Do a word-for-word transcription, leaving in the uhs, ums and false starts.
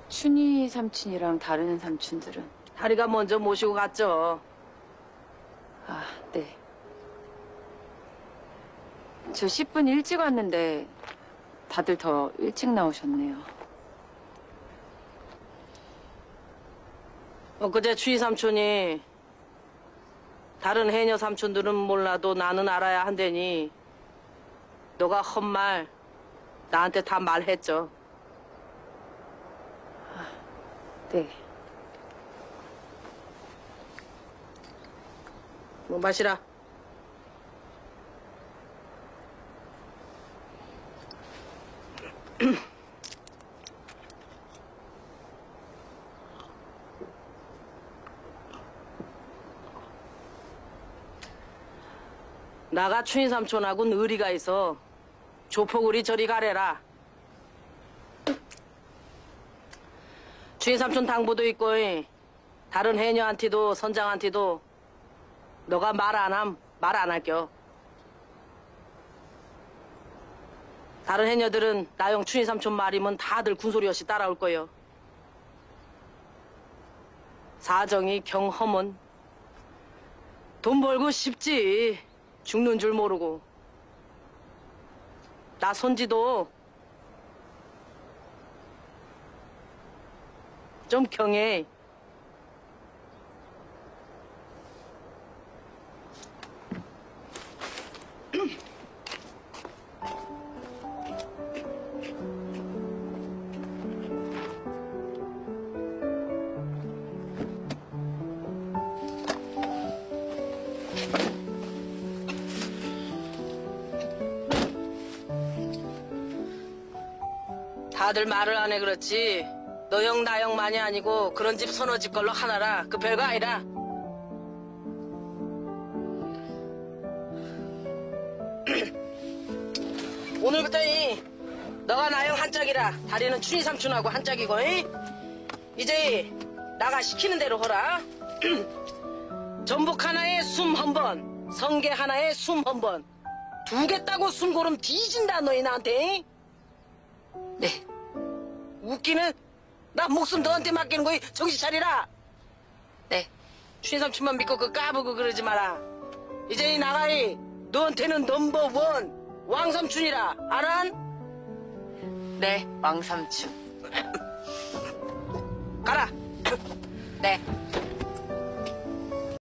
춘희 삼촌이랑 다른 삼촌들은? 다리가 먼저 모시고 갔죠. 아, 네. 저 십 분 일찍 왔는데 다들 더 일찍 나오셨네요. 엊그제 추희 삼촌이 다른 해녀 삼촌들은 몰라도 나는 알아야 한다니 너가 헛말 나한테 다 말했죠. 네. 뭐 마시라. 나가 추인 삼촌하고는 의리가 있어. 조폭우리 저리 가래라. 추인 삼촌 당부도 있고 다른 해녀한테도 선장한테도 너가 말 안 함, 말 안 할겨. 다른 해녀들은 나영 추인 삼촌 말이면 다들 군소리 없이 따라올 거요. 사정이 경험은 돈 벌고 싶지. 죽는 줄 모르고. 나 손지도 좀 경해. 다들 말을 안 해 그렇지. 너형 나형만이 아니고 그런 집 서너 집 걸로 하나라. 그 별거 아니라. 오늘부터 이 너가 나형 한 짝이라. 다리는 추리 삼촌하고 한 짝이고. 이? 이제 나가 시키는 대로 허라. 전복 하나에 숨 한 번, 성게 하나에 숨 한 번. 두 개 따고 숨 고름 뒤진다 너희 나한테. 네. 웃기는? 나 목숨 너한테 맡기는 거이. 정신 차리라. 네. 추인 삼촌만 믿고 그 까부고 그러지 마라. 이제 이 나가이. 너한테는 넘버 원 왕삼촌이라. 알아? 네, 왕삼촌. 가라. 네.